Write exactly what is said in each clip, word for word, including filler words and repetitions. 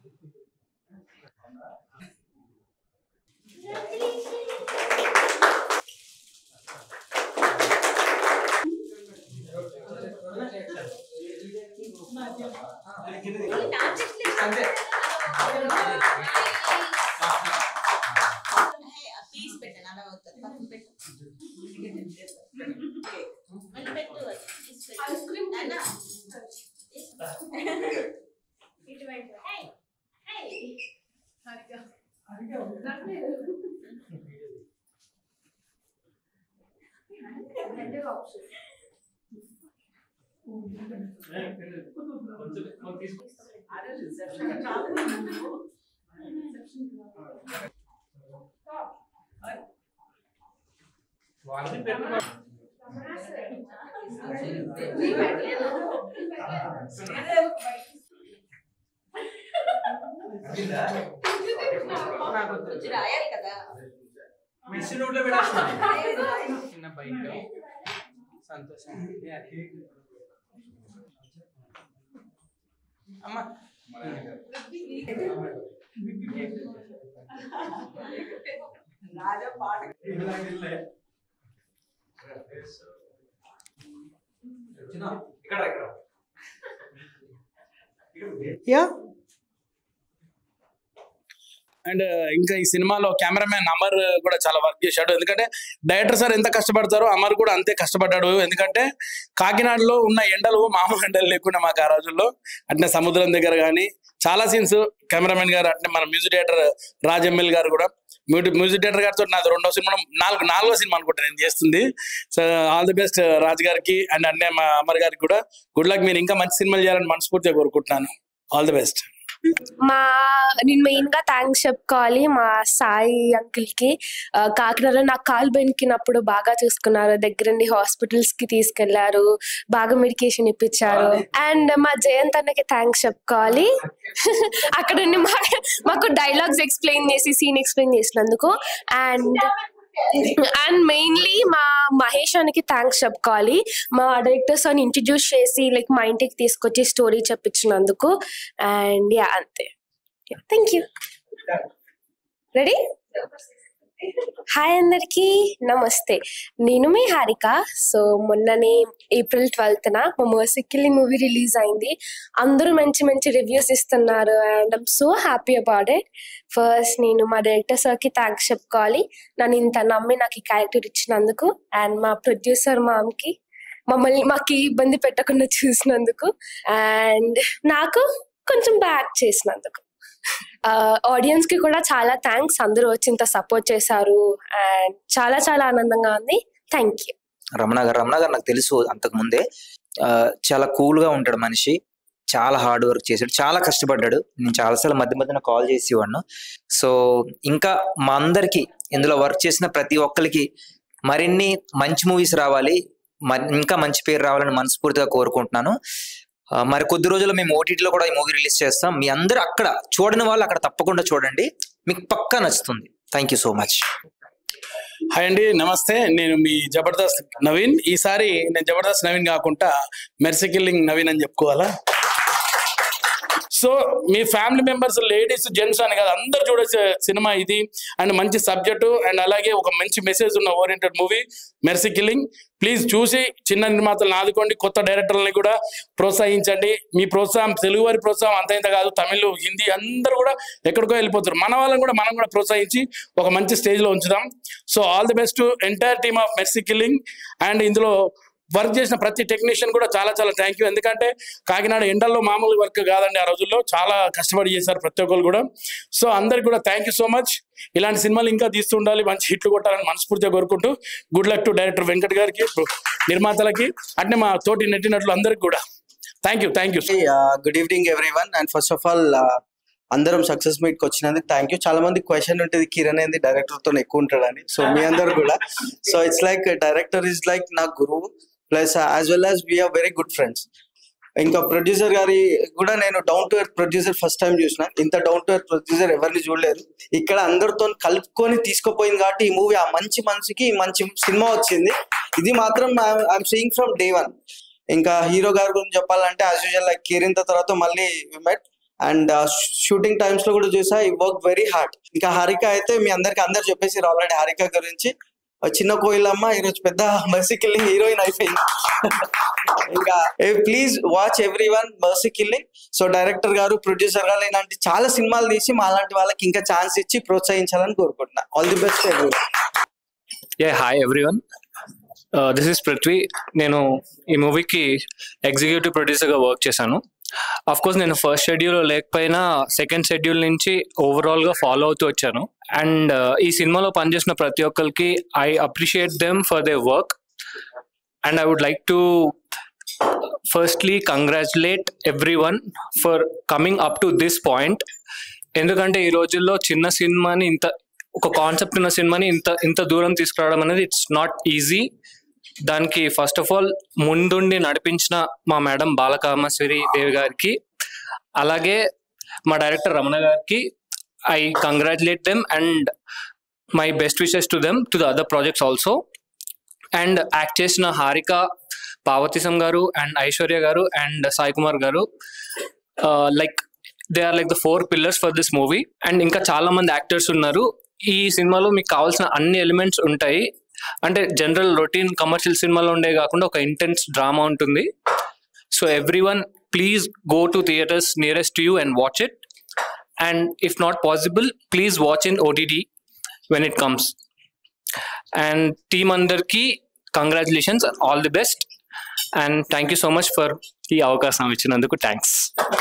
చిన్న బైక్ సంతోషం అమ్మా యా అండ్ ఇంకా ఈ సినిమాలో కెమెరామెన్ అమర్ కూడా చాలా వర్క్ చేశాడు. ఎందుకంటే డైరెక్టర్ సార్ ఎంత కష్టపడతారో అమర్ కూడా అంతే కష్టపడ్డాడు. ఎందుకంటే కాకినాడలో ఉన్న ఎండలు మామూలు ఎండలు లేకుండా మాకు ఆ రోజుల్లో అట్నే సముద్రం దగ్గర కానీ చాలా సీన్స్ కెమెరామెన్ గారు అట్నే మన మ్యూజిక్ డైరెక్టర్ రాజెమ్మెల్ గారు కూడా మ్యూజిక్ డైరెక్టర్ గారితో నాది రెండో సినిమా నాలుగు నాలుగో సినిమా అనుకుంటా నేను చేస్తుంది. So all the best Raj గారికి అండ్ అన్నే మా అమర్ గారికి కూడా గుడ్ లక్. మీరు ఇంకా మంచి సినిమాలు చేయాలని మనస్ఫూర్తిగా కోరుకుంటున్నాను. All the best. మా నేను మెయిన్ గా థ్యాంక్స్ చెప్పుకోవాలి మా సాయి అంకుల్ కి. కాకినాడలో నాకు కాలు బెనికినప్పుడు బాగా చూసుకున్నారు, దగ్గరుండి హాస్పిటల్స్ కి తీసుకెళ్లారు, బాగా మెడికేషన్ ఇప్పించారు. అండ్ మా జయంత్ అన్నకి థ్యాంక్స్ చెప్పుకోవాలి, అక్కడ ఉండి మాకు డైలాగ్స్ ఎక్స్ప్లెయిన్ చేసి సీన్ ఎక్స్ప్లెయిన్ చేసినందుకు. అండ్ అండ్ మెయిన్లీ మా మహేష్ అన్నకి థ్యాంక్స్ చెప్పుకోవాలి, మా డైరెక్టర్స్ అని ఇంట్రడ్యూస్ చేసి లైక్ మా ఇంటికి తీసుకొచ్చి స్టోరీ చెప్పించినందుకు. అండ్ యా అంతే. Thank you. రెడీ? హాయ్ అందరికి నమస్తే, నేను మీ హారిక. సో మొన్ననే ఏప్రిల్ ట్వెల్త్న మా మర్సీ కిల్లింగ్ మూవీ రిలీజ్ అయింది. అందరూ మంచి మంచి రివ్యూస్ ఇస్తున్నారు and I'm so happy about it. First నేను మా డైరెక్టర్ సార్కి థ్యాంక్స్ చెప్పుకోవాలి, నన్ను ఇంత నమ్మి నాకు ఈ క్యారెక్టర్ ఇచ్చినందుకు. అండ్ మా ప్రొడ్యూసర్ మామ్కి మమ్మల్ని మాకు ఇబ్బంది పెట్టకుండా చూసినందుకు. అండ్ నాకు కొంచెం బ్యాక్ చేసినందుకు. ఆడియన్స్ కి కూడా చాలా థ్యాంక్స్, అందరూ వచ్చి ఇంత సపోర్ట్ చేశారు అండ్ చాలా చాలా ఆనందంగా ఉంది. Thank you. రమణ గారు రమణ గారు నాకు తెలుసు అంతకు ముందే, చాలా కూల్ గా ఉంటాడు మనిషి, చాలా హార్డ్ వర్క్ చేశాడు, చాలా కష్టపడ్డాడు. నేను చాలాసార్లు మధ్య మధ్యన కాల్ చేసేవాడిను. సో ఇంకా మా అందరికి ఇందులో వర్క్ చేసిన ప్రతి ఒక్కరికి మరిన్ని మంచి మూవీస్ రావాలి, ఇంకా మంచి పేరు రావాలని మనస్ఫూర్తిగా కోరుకుంటున్నాను. మరి కొద్ది రోజుల్లో మేము ఓటీటీలో కూడా ఈ మూవీ రిలీజ్ చేస్తాం. మీ అందరూ అక్కడ చూడని వాళ్ళు అక్కడ తప్పకుండా చూడండి, మీకు పక్కా నచ్చుతుంది. Thank you so much. Hi అండి, నమస్తే. నేను మీ జబర్దస్త్ నవీన్. ఈసారి నేను జబర్దస్త్ నవీన్ కాకుండా మెర్సీ కిల్లింగ్ నవీన్ అని చెప్పుకోవాలా. సో మీ ఫ్యామిలీ మెంబర్స్ లేడీస్ జెంట్స్ అని కాదు, అందరు చూడొచ్చే సినిమా ఇది. అండ్ మంచి సబ్జెక్టు అండ్ అలాగే ఒక మంచి మెసేజ్ ఉన్న oriented movie mercy killing. Please చూసి చిన్న నిర్మాతలను ఆదుకోండి, కొత్త డైరెక్టర్లని కూడా ప్రోత్సహించండి. మీ ప్రోత్సాహం తెలుగు వారి ప్రోత్సాహం అంత ఇంత కాదు, తమిళ్ హిందీ అందరూ కూడా ఎక్కడికో వెళ్ళిపోతారు. మన వాళ్ళని కూడా మనం కూడా ప్రోత్సహించి ఒక మంచి స్టేజ్లో ఉంచుదాం. So all the best entire team of mercy killing. And ఇందులో వర్క్ చేసిన ప్రతి టెక్నీషియన్ కూడా చాలా చాలా థ్యాంక్ యూ. ఎందుకంటే కాకినాడ ఎండల్లో మామూలు వర్క్ కాదండి, ఆ రోజుల్లో చాలా కష్టపడి చేశారు ప్రతి ఒక్కరు కూడా. సో అందరికి కూడా థ్యాంక్ యూ సో మచ్. ఇలాంటి సినిమాలు ఇంకా తీస్తూ ఉండాలి, మంచి హిట్లు కొట్టాలని మనస్ఫూర్తిగా కోరుకుంటూ good luck to director Venkat గారికి, నిర్మాతలకి, అంటే మా తోటి నటినట్లు అందరికి కూడా thank you thank you. Good evening everyone. And first of all అందరం సక్సెస్ మీట్ కి వచ్చినందుకు థ్యాంక్ యూ. చాలా మంది క్వశ్చన్ ఉంటుంది కిరణ్ ఏంది డైరెక్టర్ తో ఎక్కువ ఉంటాడని. సో మీ అందరు కూడా, so it's like director is like నా గురువు, plus as well as we are very good friends. ఇంకా ప్రొడ్యూసర్ గారి కూడా నేను down to earth producer first time చూసిన. ఇంత డౌన్ టు ఎర్త్ ప్రొడ్యూసర్ ఎవరిని చూడలేదు. ఇక్కడ అందరితో కలుపుకొని తీసుకుపోయింది కాబట్టి ఈ మూవీ ఆ మంచి మనిషికి మంచి సినిమా వచ్చింది. ఇది మాత్రం I'm seeing from day one. ఇంకా హీరో గారి గురించి చెప్పాలంటే యాజ్ యూజువల్ లైక్ కేరింత తర్వాత మళ్ళీ we met and shooting times లో కూడా చూసా ఈ వర్క్ వెరీ హార్డ్. ఇంకా హారిక అయితే మీ అందరికి అందరు చెప్పేసి ఆల్రెడీ హారిక గురించి. చిన్న కోయిలమ్మ ఈరోజు పెద్ద మర్సీ కిల్లింగ్ హీరోయిన్ అయిపోయింది. ఇంకా please watch every one mercy killing. So director గారు, ప్రొడ్యూసర్ గారు ఇలాంటి చాలా సినిమాలు తీసి మా లాంటి వాళ్ళకి ఇంకా ఛాన్స్ ఇచ్చి ప్రోత్సహించాలని కోరుకుంటున్నా. All the best everyone. Yeah hi everyone, this is Prithvi. నేను ఈ మూవీకి ఎగ్జిక్యూటివ్ ప్రొడ్యూసర్గా వర్క్ చేశాను. అఫ్ కోర్స్ నేను ఫస్ట్ షెడ్యూల్ లేకపోయినా సెకండ్ షెడ్యూల్ నుంచి ఓవరాల్గా ఫాలో అవుతూ వచ్చాను. అండ్ ఈ సినిమాలో పనిచేసిన ప్రతి ఒక్కరికి I appreciate them for they work. And I would like to firstly congratulate every one for coming up to this point. ఎందుకంటే ఈ రోజుల్లో చిన్న సినిమాని, ఇంత ఒక కాన్సెప్ట్ ఉన్న సినిమాని ఇంత ఇంత దూరం తీసుకురావడం అనేది ఇట్స్ నాట్ ఈజీ. దానికి ఫస్ట్ ఆఫ్ ఆల్ ముందుండి నడిపించిన మా మేడం బాలకామేశ్వరి దేవి గారికి, అలాగే మా డైరెక్టర్ రమణ గారికి I congratulate them and my best wishes to them to the other projects also. And act చేసిన హారిక, పార్వతీశం గారు అండ్ ఐశ్వర్య గారు అండ్ సాయి కుమార్ గారు, like they are like the four pillars for this movie. And ఇంకా చాలా మంది యాక్టర్స్ ఉన్నారు. ఈ సినిమాలో మీకు కావాల్సిన అన్ని ఎలిమెంట్స్ ఉంటాయి. అంటే జనరల్ రొటీన్ కమర్షియల్ సినిమాలో ఉండే కాకుండా ఒక ఇంటెన్స్ డ్రామా ఉంటుంది. So every one please go to theatres nearest to you and watch it. And if not possible please watch in OTT when it comes. And team అందరికి congratulations, all the best. And thank you so much for ఈ అవకాశం ఇచ్చినందుకు. Thanks.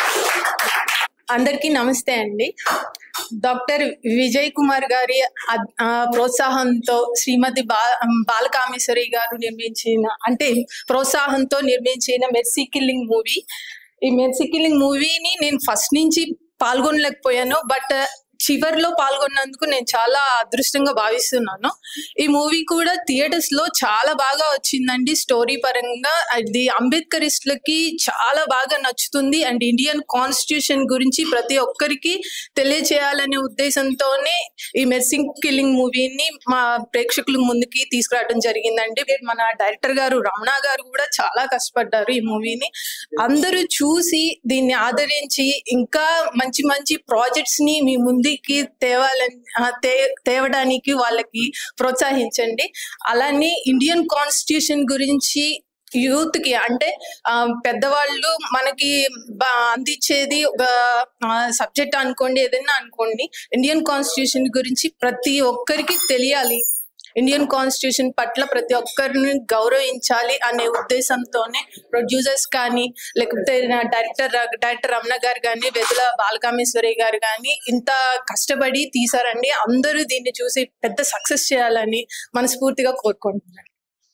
అందరికీ నమస్తే అండి. Doctor Vijay Kumar గారి ప్రోత్సాహంతో శ్రీమతి బా బాలకామేశ్వరి గారు నిర్మించిన, అంటే ప్రోత్సాహంతో నిర్మించిన మెర్సీ కిల్లింగ్ మూవీ. ఈ మెర్సీ కిల్లింగ్ మూవీని నేను ఫస్ట్ నుంచి పాల్గొనలేకపోయాను, బట్ చివరిలో పాల్గొన్నందుకు నేను చాలా అదృష్టంగా భావిస్తున్నాను. ఈ మూవీ కూడా థియేటర్స్ లో చాలా బాగా వచ్చిందండి. స్టోరీ పరంగా అది అంబేద్కరిస్టులకి చాలా బాగా నచ్చుతుంది. అండ్ ఇండియన్ కాన్స్టిట్యూషన్ గురించి ప్రతి ఒక్కరికి తెలియచేయాలనే ఉద్దేశంతోనే ఈ మెర్సీ కిల్లింగ్ మూవీని మా ప్రేక్షకుల ముందుకి తీసుకురావడం జరిగిందండి. మన డైరెక్టర్ గారు రమణ గారు కూడా చాలా కష్టపడ్డారు ఈ మూవీని. అందరూ చూసి దీన్ని ఆదరించి ఇంకా మంచి మంచి ప్రాజెక్ట్స్ ని మీ ముందు తేవాలని తే తేవడానికి వాళ్ళకి ప్రోత్సహించండి. అలానే ఇండియన్ కాన్స్టిట్యూషన్ గురించి యూత్ కి, అంటే ఆ పెద్దవాళ్ళు మనకి అందించేది ఒక సబ్జెక్ట్ అనుకోండి, ఏదైనా అనుకోండి, ఇండియన్ కాన్స్టిట్యూషన్ గురించి ప్రతి ఒక్కరికి తెలియాలి. ఇండియన్ కాన్స్టిట్యూషన్ పట్ల ప్రతి ఒక్కరిని గౌరవించాలి అనే ఉద్దేశంతోనే ప్రొడ్యూసర్స్ కానీ, లేకపోతే డైరెక్టర్ డైరెక్టర్ రమణ గారు కానీ, వెదుల బాలకామేశ్వరి గారు కానీ ఇంత కష్టపడి తీసారండి. అందరూ దీన్ని చూసి పెద్ద సక్సెస్ చేయాలని మనస్ఫూర్తిగా కోరుకుంటున్నాను.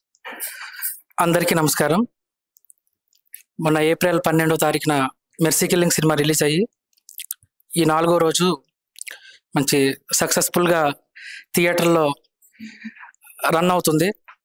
అందరికీ నమస్కారం. మొన్న ఏప్రిల్ పన్నెండో తారీఖున మెర్సీ కిల్లింగ్ సినిమా రిలీజ్ అయ్యి ఈ నాలుగో రోజు మంచి సక్సెస్ఫుల్గా థియేటర్లో రన్ అవుతుంది.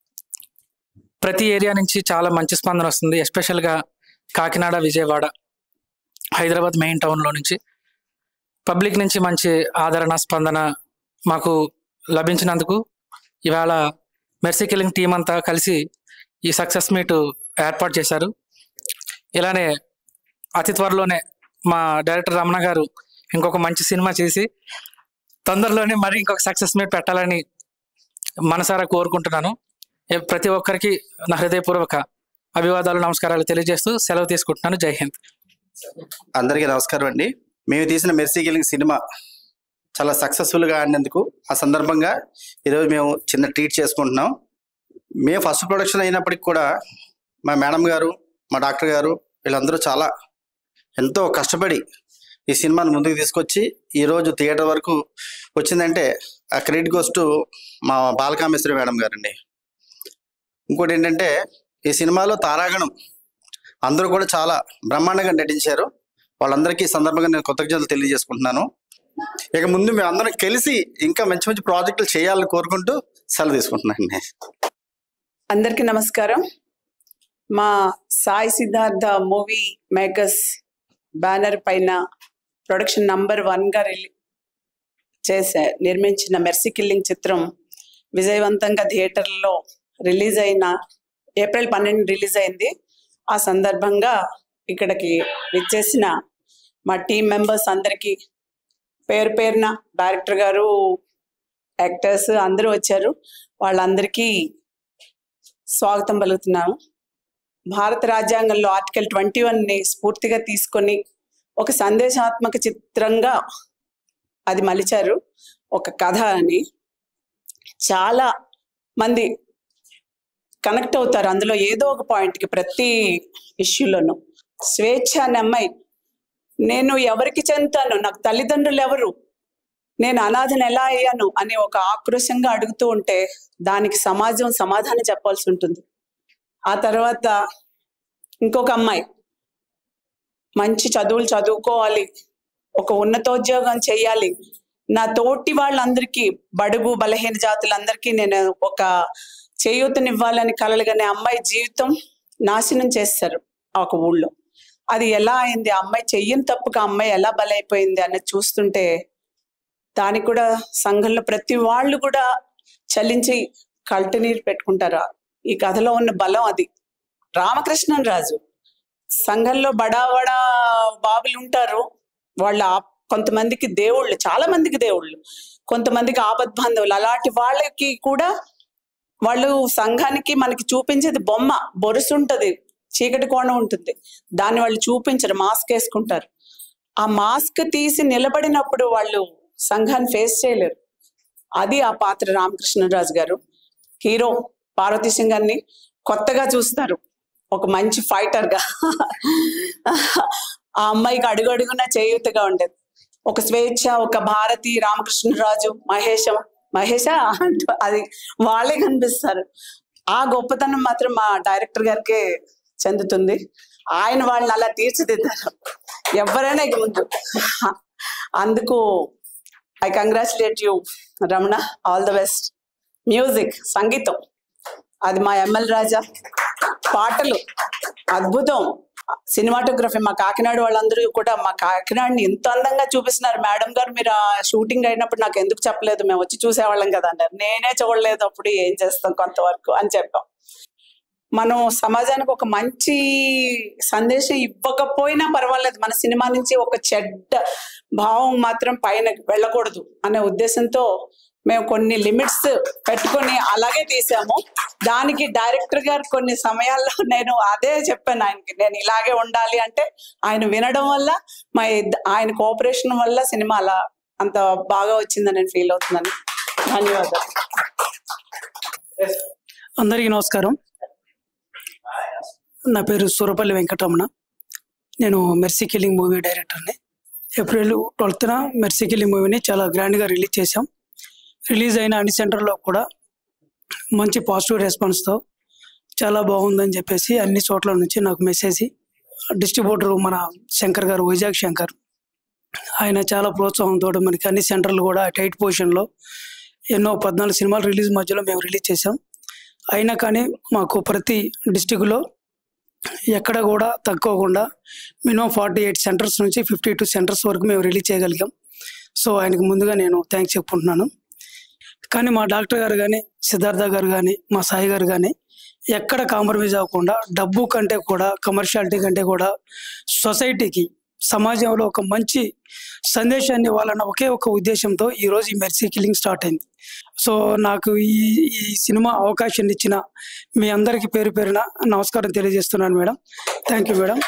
ప్రతి ఏరియా నుంచి చాలా మంచి స్పందన వస్తుంది. ఎస్పెషల్గా కాకినాడ, విజయవాడ, హైదరాబాద్ మెయిన్ టౌన్లో నుంచి పబ్లిక్ నుంచి మంచి ఆదరణ, స్పందన మాకు లభించినందుకు ఇవాళ మెర్సీ కిల్లింగ్ టీం అంతా కలిసి ఈ సక్సెస్ మీట్ ఏర్పాటు చేశారు. ఇలానే అతి త్వరలోనే మా డైరెక్టర్ రమణ గారు ఇంకొక మంచి సినిమా చేసి తొందరలోనే మరి ఇంకొక సక్సెస్ మీట్ పెట్టాలని మనసారా కోరుకుంటున్నాను. ప్రతి ఒక్కరికి నా హృదయపూర్వక అభివాదాలు, నమస్కారాలు తెలియజేస్తూ సెలవు తీసుకుంటున్నాను. జై హింద్. అందరికీ నమస్కారం అండి. మేము తీసిన మెర్సీ కిల్లింగ్ సినిమా చాలా సక్సెస్ఫుల్గా ఆడినందుకు ఆ సందర్భంగా ఈరోజు మేము చిన్న ట్రీట్ చేసుకుంటున్నాం. మేము ఫస్ట్ ప్రొడక్షన్ అయినప్పటికి కూడా మా మేడం గారు, మా డాక్టర్ గారు వీళ్ళందరూ చాలా ఎంతో కష్టపడి ఈ సినిమాను ముందుకు తీసుకొచ్చి ఈరోజు థియేటర్ వరకు వచ్చిందంటే ఆ క్రెడిట్ గోస్ టు మా బాలకామేశ్వరి మేడం గారండి. ఇంకోటి ఏంటంటే ఈ సినిమాలో తారాగణం అందరూ కూడా చాలా బ్రహ్మాండంగా నటించారు. వాళ్ళందరికీ సందర్భంగా నేను కృతజ్ఞతలు తెలియజేసుకుంటున్నాను. ఇక ముందు మేము అందరం కలిసి ఇంకా మంచి మంచి ప్రాజెక్టులు చేయాలని కోరుకుంటూ సెలవు తీసుకుంటున్నాను. అందరికీ నమస్కారం. మా Sai Siddhartha movie makers banner పైన ప్రొడక్షన్ నంబర్ వన్గా రిలీ చేసే నిర్మించిన మెర్సీ కిల్లింగ్ చిత్రం విజయవంతంగా థియేటర్లో రిలీజ్ అయిన ఏప్రిల్ పన్నెండు రిలీజ్ అయింది. ఆ సందర్భంగా ఇక్కడికి విచ్చేసిన మా టీం మెంబర్స్ అందరికీ పేరు పేరున డైరెక్టర్ గారు, యాక్టర్స్ అందరూ వచ్చారు, వాళ్ళందరికీ స్వాగతం పలుకుతున్నాము. భారత రాజ్యాంగంలో ఆర్టికల్ ట్వంటీ వన్ని స్ఫూర్తిగా తీసుకొని ఒక సందేశాత్మక చిత్రంగా అది మలిచారు, ఒక కథ అని. చాలా మంది కనెక్ట్ అవుతారు అందులో ఏదో ఒక పాయింట్కి, ప్రతి ఇష్యూలోనూ. స్వేచ్ఛ అనే అమ్మాయి, నేను ఎవరికి చెందుతాను, నాకు తల్లిదండ్రులు ఎవరు, నేను అనాథను ఎలా అయ్యాను అని ఒక ఆక్రోశంగా అడుగుతూ ఉంటే దానికి సమాజం సమాధానం చెప్పాల్సి ఉంటుంది. ఆ తర్వాత ఇంకొక అమ్మాయి మంచి చదువులు చదువుకోవాలి, ఒక ఉన్నతోద్యోగం చేయాలి, నా తోటి వాళ్ళందరికీ, బడుగు బలహీన జాతులందరికీ నేను ఒక చేయూతనివ్వాలని కలలుగానే అమ్మాయి జీవితం నాశనం చేస్తారు ఒక ఊళ్ళో. అది ఎలా అయింది, ఆ అమ్మాయి చెయ్యని తప్పుగా అమ్మాయి ఎలా బలైపోయింది అన్నది చూస్తుంటే దానికి కూడా సంఘంలో ప్రతి వాళ్ళు కూడా చలించి కల్టనీరు పెట్టుకుంటారు. ఈ కథలో ఉన్న బలం అది. రామకృష్ణన్ రాజు, సంఘంలో బడా బడా బాబులు ఉంటారు, వాళ్ళ కొంతమందికి దేవుళ్ళు, చాలా మందికి దేవుళ్ళు, కొంతమందికి ఆపద్బాంధవులు. అలాంటి వాళ్ళకి కూడా వాళ్ళు సంఘానికి మనకి చూపించేది బొమ్మ, బొరుసు ఉంటుంది, చీకటి కోణం ఉంటుంది, దాన్ని వాళ్ళు చూపించరు, మాస్క్ వేసుకుంటారు. ఆ మాస్క్ తీసి నిలబడినప్పుడు వాళ్ళు సంఘాన్ని ఫేస్ చేయలేరు. అది ఆ పాత్ర రామకృష్ణరాజు గారు. హీరో పార్వతీ సింగ్ గారిని కొత్తగా చూస్తారు, ఒక మంచి ఫైటర్ గా. ఆ అమ్మాయికి అడుగు అడుగున చేయూతగా ఉండేది. ఒక స్వేచ్ఛ, ఒక భారతి, రామకృష్ణరాజు, మహేశం మహేష అంటూ అది వాళ్ళే కనిపిస్తారు. ఆ గొప్పతనం మాత్రం మా డైరెక్టర్ గారికే చెందుతుంది. ఆయన వాళ్ళని అలా తీర్చిదిద్దారు, ఎవరైనా ఇక ముందు. అందుకు I congratulate you Ramana, all the best. Music, సంగీతం అది మా ఎంఎల్ రాజా, పాటలు అద్భుతం, సినిమాటోగ్రఫీ మా కాకినాడ వాళ్ళందరూ కూడా మా కాకినాడని ఎంత అందంగా చూపిస్తున్నారు. మేడం గారు మీరు ఆ షూటింగ్ అయినప్పుడు నాకు ఎందుకు చెప్పలేదు, మేము వచ్చి చూసేవాళ్ళం కదా అన్నారు. నేనే చూడలేదు, అప్పుడు ఏం చేస్తాం కొంతవరకు అని చెప్పాం. మనం సమాజానికి ఒక మంచి సందేశం ఇవ్వకపోయినా పర్వాలేదు, మన సినిమా నుంచి ఒక చెడ్డ భావం మాత్రం పైన వెళ్ళకూడదు అనే ఉద్దేశంతో మేము కొన్ని లిమిట్స్ పెట్టుకొని అలాగే తీసాము. దానికి డైరెక్టర్ గారు కొన్ని సమయాల్లో నేను అదే చెప్పాను ఆయనకి, నేను ఇలాగే ఉండాలి అంటే ఆయన వినడం వల్ల, మా ఆయన కోఆపరేషన్ వల్ల సినిమా అలా అంత బాగా వచ్చిందని నేను ఫీల్ అవుతున్నాను. ధన్యవాదాలు. అందరికీ నమస్కారం. నా పేరు సూరపల్లి వెంకటరమణ. నేను మెర్సీ కిల్లింగ్ మూవీ డైరెక్టర్ని. ఏప్రిల్ ట్వెల్త్న మెర్సీ కిల్లింగ్ మూవీని చాలా గ్రాండ్గా రిలీజ్ చేశాం. రిలీజ్ అయిన అన్ని సెంటర్లో కూడా మంచి పాజిటివ్ రెస్పాన్స్తో చాలా బాగుందని చెప్పేసి అన్ని చోట్ల నుంచి నాకు మెసేజ్. డిస్ట్రిబ్యూటర్ మన శంకర్ గారు, వైజాగ్ శంకర్, ఆయన చాలా ప్రోత్సాహంతో మనకి అన్ని సెంటర్లు కూడా టైట్ పొజిషన్లో ఎన్నో పద్నాలుగు సినిమాలు రిలీజ్ మధ్యలో మేము రిలీజ్ చేసాం. అయినా కానీ మాకు ప్రతి డిస్టిక్లో ఎక్కడ కూడా తక్కువకుండా మినిమం ఫార్టీ ఎయిట్ సెంటర్స్ నుంచి ఫిఫ్టీ టూ సెంటర్స్ వరకు మేము రిలీజ్ చేయగలిగాం. సో ఆయనకు ముందుగా నేను థ్యాంక్స్ చెప్పుకుంటున్నాను. కానీ మా డాక్టర్ గారు కానీ, సిద్ధార్థ గారు కానీ, మా సాయి గారు కానీ ఎక్కడ కాంప్రమైజ్ అవ్వకుండా డబ్బు కంటే కూడా, కమర్షియాలిటీ కంటే కూడా సొసైటీకి, సమాజంలో ఒక మంచి సందేశాన్ని ఇవ్వాలన్న ఒకే ఒక ఉద్దేశంతో ఈరోజు ఈ మెర్సీ కిల్లింగ్ స్టార్ట్ అయింది. సో నాకు ఈ ఈ సినిమా అవకాశం ఇచ్చిన మీ అందరికీ పేరు పేరున నమస్కారం తెలియజేస్తున్నాను madam. Thank you madam.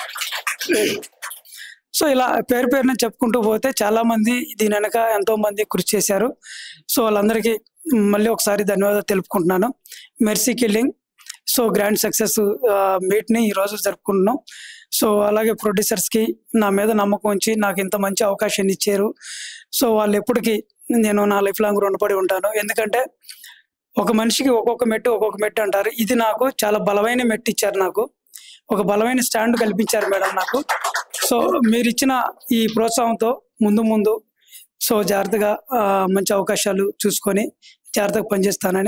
So ఇలా పేరు పేరున చెప్పుకుంటూ పోతే చాలామంది దీని వెనక ఎంతో మంది కృషి చేశారు. సో వాళ్ళందరికీ మళ్ళీ ఒకసారి ధన్యవాదాలు తెలుపుకుంటున్నాను. Mercy killing so grand success మీట్ని ఈరోజు జరుపుకుంటున్నాం. సో అలాగే ప్రొడ్యూసర్స్కి నా మీద నమ్మకం ఉంచి నాకు ఇంత మంచి అవకాశాన్ని ఇచ్చారు. సో వాళ్ళు ఎప్పటికీ నేను నా లైఫ్ లాంగ్ రుణపడి ఉంటాను. ఎందుకంటే ఒక మనిషికి ఒక్కొక్క మెట్టు ఒక్కొక్క మెట్టు అంటారు. ఇది నాకు చాలా బలమైన మెట్టు ఇచ్చారు, నాకు ఒక బలమైన స్టాండ్ కల్పించారు మేడం నాకు. సో మీరు ఇచ్చిన ఈ ప్రోత్సాహంతో ముందు ముందు సో జాగ్రత్తగా మంచి అవకాశాలు చూసుకొని జాగ్రత్తగా పనిచేస్తానని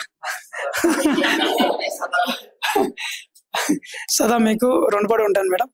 సదా మీకు రుణపడి ఉంటాను మేడం.